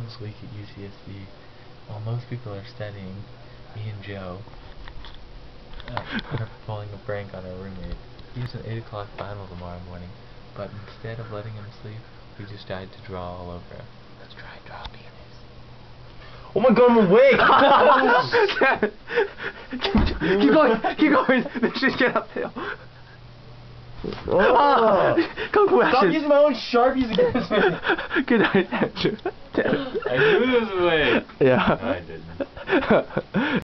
this week at UCSD, while most people are studying, me and Joe are pulling a prank on our roommate. He has an 8 o'clock final tomorrow morning, but instead of letting him sleep, we decided to draw all over him. Let's try and draw a penis. Oh my god, I'm awake! keep going, let's just get uphill. Stop using my own Sharpies against me! Good night, Andrew. I knew this was way. Yeah. I didn't.